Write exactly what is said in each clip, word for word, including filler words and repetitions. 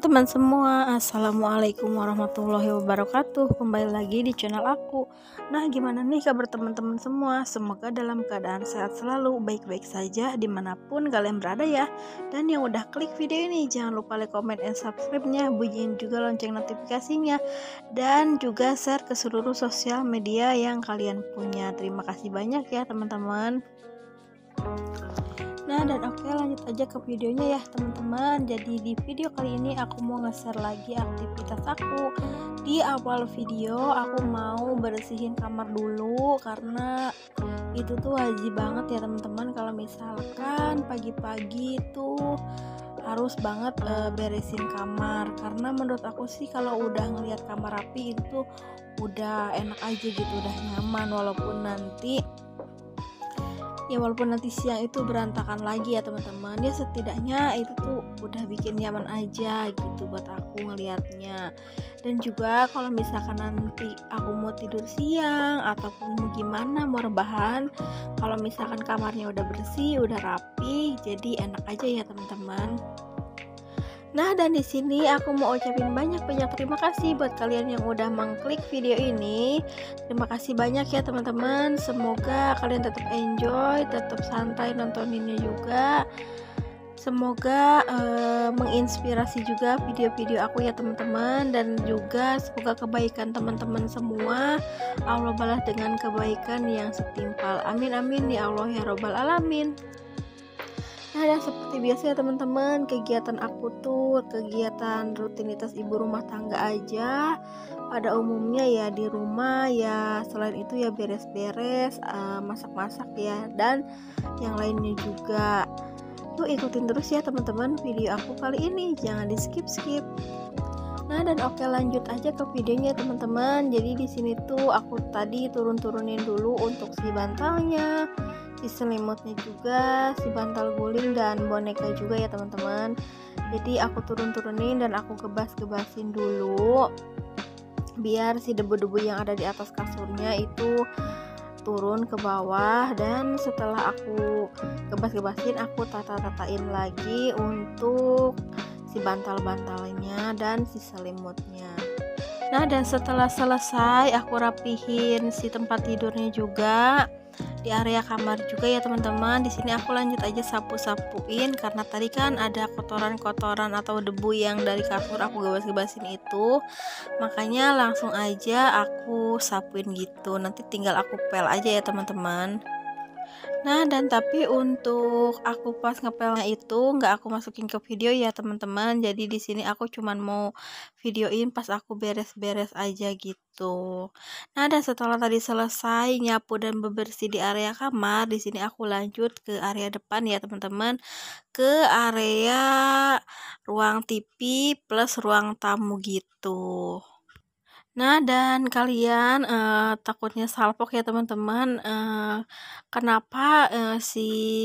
teman-teman semua, assalamualaikum warahmatullahi wabarakatuh. Kembali lagi di channel aku. Nah, gimana nih kabar teman-teman semua? Semoga dalam keadaan sehat selalu, baik-baik saja dimanapun kalian berada ya. Dan yang udah klik video ini, jangan lupa like, comment, and subscribe-nya, bunyiin juga lonceng notifikasinya, dan juga share ke seluruh sosial media yang kalian punya. Terima kasih banyak ya teman-teman. Nah, dan oke, lanjut aja ke videonya ya teman-teman. Jadi di video kali ini aku mau nge-share lagi aktivitas aku. Di awal video aku mau bersihin kamar dulu, karena itu tuh wajib banget ya teman-teman. Kalau misalkan pagi-pagi tuh harus banget e, beresin kamar, karena menurut aku sih kalau udah ngelihat kamar rapi itu tuh udah enak aja gitu, udah nyaman. Walaupun nanti ya walaupun nanti siang itu berantakan lagi ya teman-teman, ya setidaknya itu tuh udah bikin nyaman aja gitu buat aku ngelihatnya. Dan juga kalau misalkan nanti aku mau tidur siang ataupun mau gimana, mau rebahan, kalau misalkan kamarnya udah bersih, udah rapi, jadi enak aja ya teman-teman. Nah, dan di sini aku mau ucapin banyak-banyak terima kasih buat kalian yang udah mengklik video ini. Terima kasih banyak ya teman-teman. Semoga kalian tetap enjoy, tetap santai nontoninnya juga. Semoga uh, menginspirasi juga video-video aku ya teman-teman, dan juga semoga kebaikan teman-teman semua Allah balas dengan kebaikan yang setimpal. Amin amin ya Allah ya robbal alamin. Nah, dan seperti biasa ya teman-teman, kegiatan aku tuh kegiatan rutinitas ibu rumah tangga aja. Pada umumnya ya di rumah ya, selain itu ya beres-beres, uh, masak-masak ya, dan yang lainnya juga. Tuh ikutin terus ya teman-teman video aku kali ini, jangan di skip-skip. Nah, dan oke, lanjut aja ke videonya teman-teman. Jadi di sini tuh aku tadi turun-turunin dulu untuk si bantalnya, si selimutnya juga, si bantal guling dan boneka juga ya teman-teman. Jadi aku turun-turunin dan aku gebas-gebasin dulu biar si debu-debu yang ada di atas kasurnya itu turun ke bawah. Dan setelah aku gebas-gebasin, aku tata-tatain lagi untuk si bantal-bantalnya dan si selimutnya. Nah, dan setelah selesai aku rapihin si tempat tidurnya juga, di area kamar juga ya teman-teman. Di sini aku lanjut aja sapu-sapuin, karena tadi kan ada kotoran-kotoran atau debu yang dari kasur aku gebas-gebasin itu, makanya langsung aja aku sapuin gitu. Nanti tinggal aku pel aja ya teman-teman. Nah, dan tapi untuk aku pas ngepelnya itu nggak aku masukin ke video ya teman-teman. Jadi di sini aku cuman mau videoin pas aku beres-beres aja gitu. Nah, dan setelah tadi selesai nyapu dan bebersih di area kamar, di sini aku lanjut ke area depan ya teman-teman, ke area ruang T V plus ruang tamu gitu. Nah, dan kalian uh, takutnya salpok ya teman-teman, uh, kenapa uh, si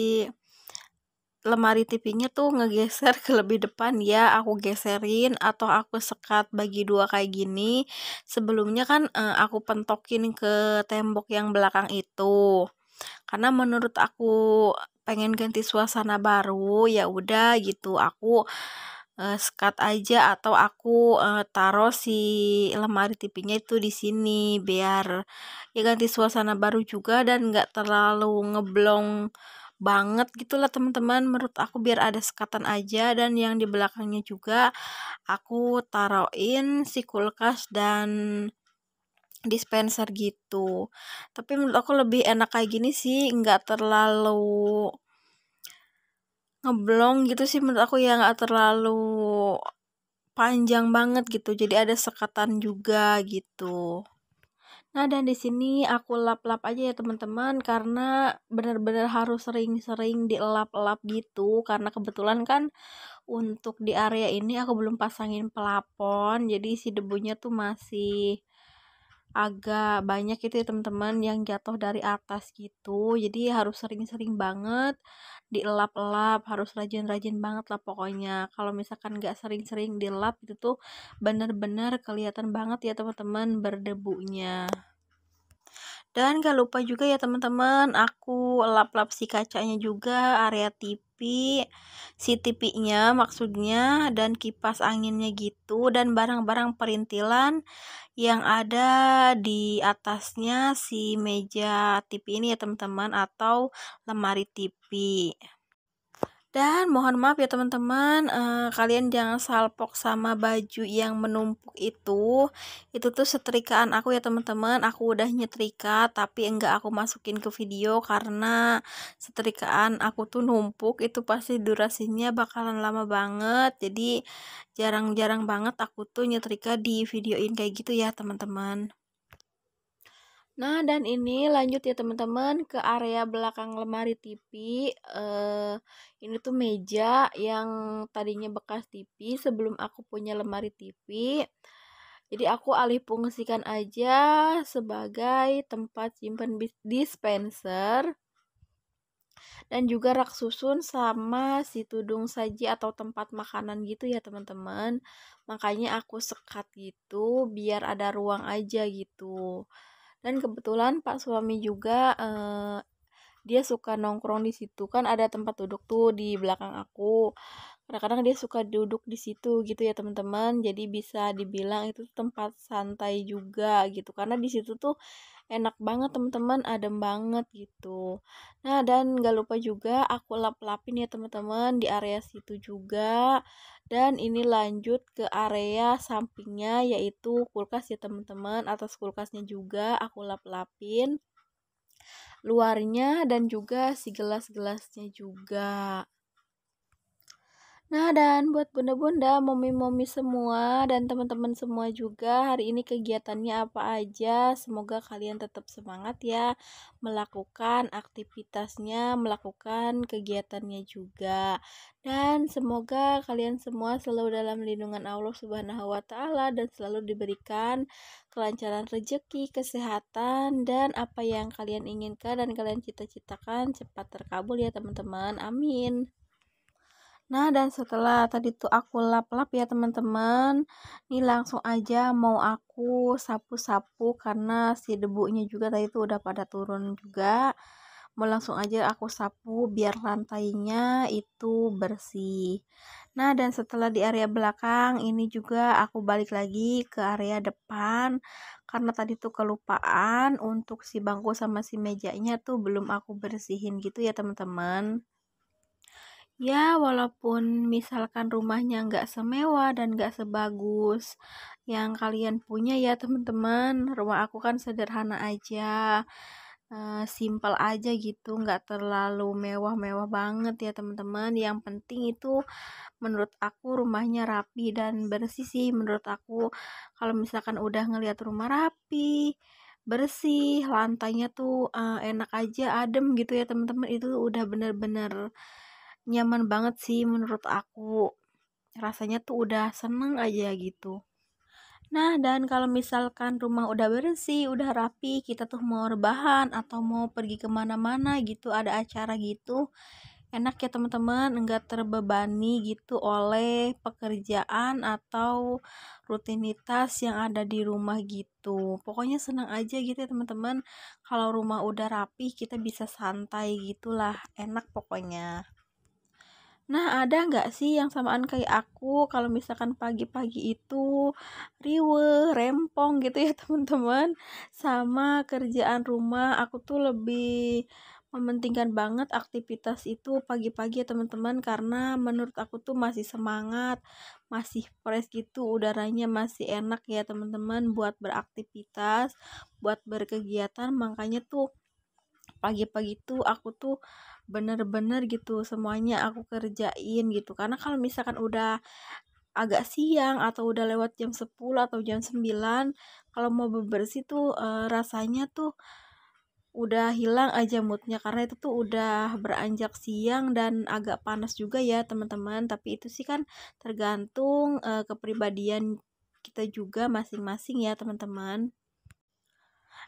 lemari T V-nya tuh ngegeser ke lebih depan ya. Aku geserin atau aku sekat bagi dua kayak gini. Sebelumnya kan uh, aku pentokin ke tembok yang belakang itu, karena menurut aku pengen ganti suasana baru. Ya udah gitu, aku uh, sekat aja atau aku uh, taruh si lemari T V-nya itu di sini biar ya ganti suasana baru juga dan nggak terlalu ngeblong banget gitulah teman-teman. Menurut aku biar ada sekatan aja. Dan yang di belakangnya juga aku taruhin si kulkas dan dispenser gitu. Tapi menurut aku lebih enak kayak gini sih, nggak terlalu ngeblong gitu sih menurut aku ya, nggak terlalu panjang banget gitu, jadi ada sekatan juga gitu. Nah, dan di sini aku lap-lap aja ya teman-teman, karena benar-benar harus sering-sering dielap-elap gitu, karena kebetulan kan untuk di area ini aku belum pasangin pelapon, jadi si debunya tuh masih agak banyak gitu ya teman-teman yang jatuh dari atas gitu. Jadi harus sering-sering banget dielap-elap, harus rajin-rajin banget lah pokoknya. Kalau misalkan nggak sering-sering dilap itu tuh bener-bener kelihatan banget ya teman-teman berdebunya. Dan gak lupa juga ya teman-teman, aku lap-lap si kacanya juga, area T V, si T V-nya maksudnya, dan kipas anginnya gitu, dan barang-barang perintilan yang ada di atasnya si meja T V ini ya teman-teman, atau lemari T V. Dan mohon maaf ya teman-teman, eh, kalian jangan salpok sama baju yang menumpuk itu. Itu tuh setrikaan aku ya teman-teman. Aku udah nyetrika tapi enggak aku masukin ke video karena setrikaan aku tuh numpuk. Itu pasti durasinya bakalan lama banget. Jadi jarang-jarang banget aku tuh nyetrika di videoin kayak gitu ya teman-teman. Nah, dan ini lanjut ya teman-teman ke area belakang lemari T V. Eh, ini tuh meja yang tadinya bekas T V sebelum aku punya lemari T V. Jadi aku alih fungsikan aja sebagai tempat simpan dispenser dan juga rak susun sama si tudung saji atau tempat makanan gitu ya teman-teman. Makanya aku sekat gitu biar ada ruang aja gitu. Dan kebetulan Pak suami juga eh, dia suka nongkrong di situ, kan ada tempat duduk tuh di belakang aku. Kadang-kadang dia suka duduk di situ gitu ya teman-teman. Jadi bisa dibilang itu tempat santai juga gitu. Karena di situ tuh enak banget teman-teman, adem banget gitu. Nah, dan gak lupa juga aku lap-lapin ya teman-teman di area situ juga. Dan ini lanjut ke area sampingnya yaitu kulkas ya teman-teman. Atas kulkasnya juga aku lap-lapin luarnya dan juga si gelas-gelasnya juga. Nah, dan buat bunda-bunda, momi-momi semua, dan teman-teman semua juga, hari ini kegiatannya apa aja? Semoga kalian tetap semangat ya melakukan aktivitasnya, melakukan kegiatannya juga. Dan semoga kalian semua selalu dalam lindungan Allah Subhanahu wa taala dan selalu diberikan kelancaran rezeki, kesehatan, dan apa yang kalian inginkan dan kalian cita-citakan cepat terkabul ya teman-teman. Amin. Nah, dan setelah tadi tuh aku lap-lap ya teman-teman, ini langsung aja mau aku sapu-sapu karena si debunya juga tadi tuh udah pada turun juga. Mau langsung aja aku sapu biar lantainya itu bersih. Nah, dan setelah di area belakang ini juga aku balik lagi ke area depan karena tadi tuh kelupaan untuk si bangku sama si mejanya tuh belum aku bersihin gitu ya teman-teman. Ya, walaupun misalkan rumahnya nggak semewah dan nggak sebagus yang kalian punya ya teman-teman. Rumah aku kan sederhana aja, eh, simple aja gitu, nggak terlalu mewah-mewah banget ya teman-teman. Yang penting itu menurut aku rumahnya rapi dan bersih sih. Menurut aku kalau misalkan udah ngelihat rumah rapi, bersih, lantainya tuh eh, enak aja, adem gitu ya teman-teman. Itu udah bener-bener nyaman banget sih menurut aku. Rasanya tuh udah seneng aja gitu. Nah, dan kalau misalkan rumah udah bersih, udah rapi, kita tuh mau rebahan atau mau pergi kemana-mana gitu, ada acara gitu, enak ya teman-teman, enggak terbebani gitu oleh pekerjaan atau rutinitas yang ada di rumah gitu. Pokoknya senang aja gitu ya teman-teman. Kalau rumah udah rapi, kita bisa santai gitulah, enak pokoknya. Nah, ada nggak sih yang samaan kayak aku kalau misalkan pagi-pagi itu riweuh, rempong gitu ya teman-teman. Sama kerjaan rumah, aku tuh lebih mementingkan banget aktivitas itu pagi-pagi ya teman-teman karena menurut aku tuh masih semangat, masih fresh gitu, udaranya masih enak ya teman-teman buat beraktivitas, buat berkegiatan. Makanya tuh pagi-pagi tuh aku tuh bener-bener gitu semuanya aku kerjain gitu karena kalau misalkan udah agak siang atau udah lewat jam sepuluh atau jam sembilan kalau mau bebersih tuh eh, rasanya tuh udah hilang aja moodnya karena itu tuh udah beranjak siang dan agak panas juga ya teman-teman, tapi itu sih kan tergantung eh, kepribadian kita juga masing-masing ya teman-teman.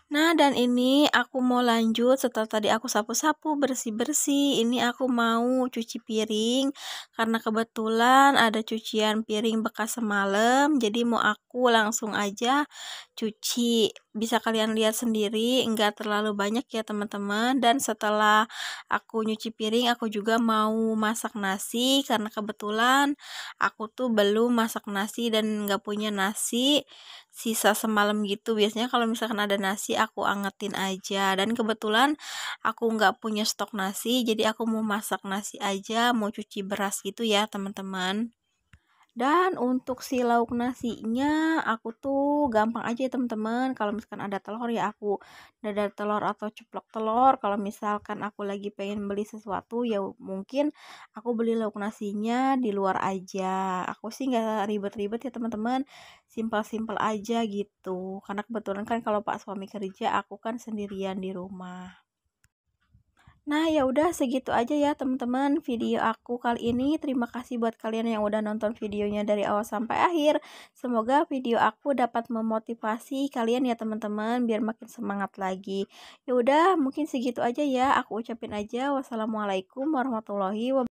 Nah, dan ini aku mau lanjut setelah tadi aku sapu-sapu, bersih-bersih, ini aku mau cuci piring karena kebetulan ada cucian piring bekas semalam, jadi mau aku langsung aja cuci. Bisa kalian lihat sendiri, enggak terlalu banyak ya teman-teman. Dan setelah aku nyuci piring, aku juga mau masak nasi karena kebetulan aku tuh belum masak nasi dan nggak punya nasi sisa semalam gitu. Biasanya kalau misalkan ada nasi aku angetin aja, dan kebetulan aku nggak punya stok nasi, jadi aku mau masak nasi aja, mau cuci beras gitu ya teman-teman. Dan untuk si lauk nasinya aku tuh gampang aja ya teman-teman. Kalau misalkan ada telur ya aku dadar telur atau ceplok telur. Kalau misalkan aku lagi pengen beli sesuatu ya mungkin aku beli lauk nasinya di luar aja. Aku sih nggak ribet-ribet ya teman-teman. Simpel-simpel aja gitu. Karena kebetulan kan kalau Pak suami kerja, aku kan sendirian di rumah. Nah, ya udah segitu aja ya teman-teman video aku kali ini. Terima kasih buat kalian yang udah nonton videonya dari awal sampai akhir. Semoga video aku dapat memotivasi kalian ya teman-teman biar makin semangat lagi. Ya udah, mungkin segitu aja ya. Aku ucapin aja wassalamualaikum warahmatullahi wabarakatuh.